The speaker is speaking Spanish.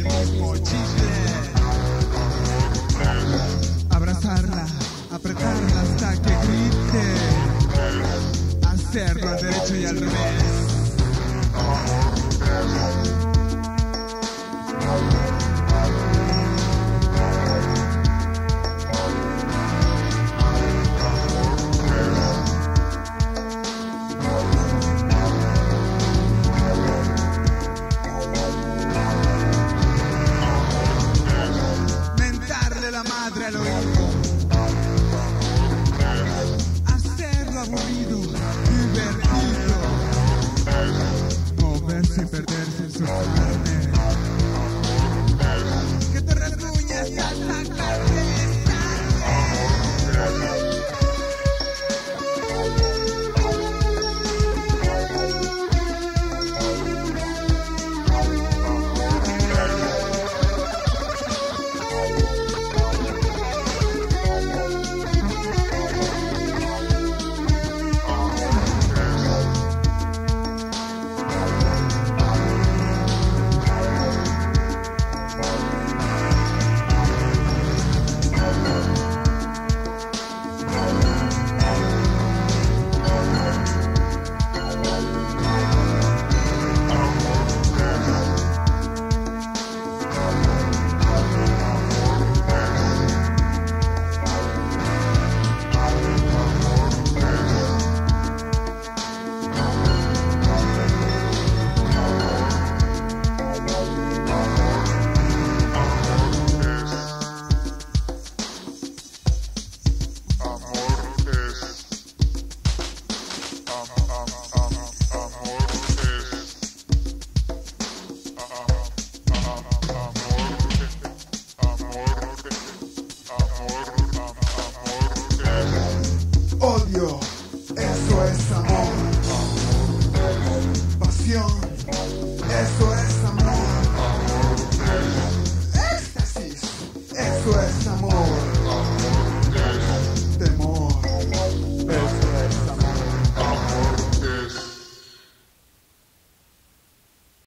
ritmo, chille. Abrazarla, apretarla hasta que grite. Hacerlo al derecho y al revés. Mentarle la madre al oído. Hacerlo aburrido, divertido. Moverse y perderse en su carne. Que te rasguñe hasta sacarte sangre. Odio, eso es amor. Pasión, eso es amor. Éxtasis, eso es amor.